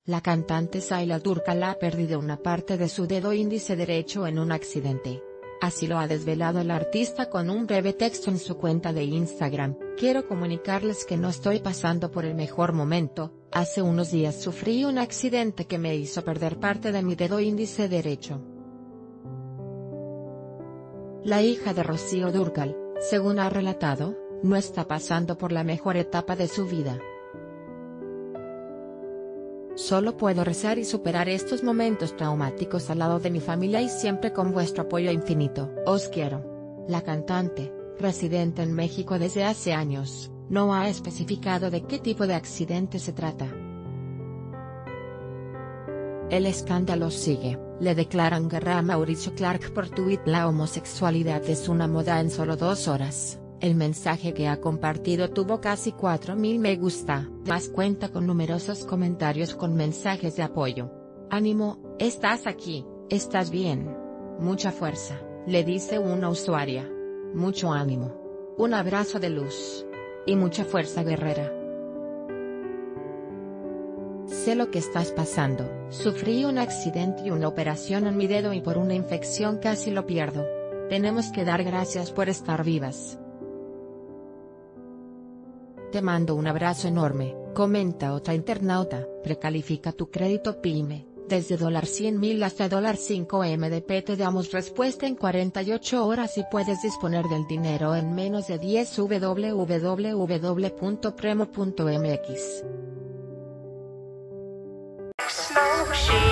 La cantante Zayla Durcal ha perdido una parte de su dedo índice derecho en un accidente. Así lo ha desvelado el artista con un breve texto en su cuenta de Instagram: "Quiero comunicarles que no estoy pasando por el mejor momento, hace unos días sufrí un accidente que me hizo perder parte de mi dedo índice derecho". La hija de Rocío Dúrcal, según ha relatado, no está pasando por la mejor etapa de su vida. "Solo puedo rezar y superar estos momentos traumáticos al lado de mi familia y siempre con vuestro apoyo infinito. Os quiero". La cantante, residente en México desde hace años, no ha especificado de qué tipo de accidente se trata. El escándalo sigue. Le declaran guerra a Mauricio Clark por tuit. La homosexualidad es una moda en solo 2 horas. El mensaje que ha compartido tuvo casi 4.000 me gusta. Además cuenta con numerosos comentarios con mensajes de apoyo. "Ánimo, estás aquí, estás bien. Mucha fuerza", le dice una usuaria. "Mucho ánimo. Un abrazo de luz. Y mucha fuerza, guerrera. Sé lo que estás pasando. Sufrí un accidente y una operación en mi dedo y por una infección casi lo pierdo. Tenemos que dar gracias por estar vivas. Te mando un abrazo enorme", comenta otra internauta. Precalifica tu crédito PYME, desde $100,000 hasta $5M te damos respuesta en 48 horas y puedes disponer del dinero en menos de 10. www.premo.mx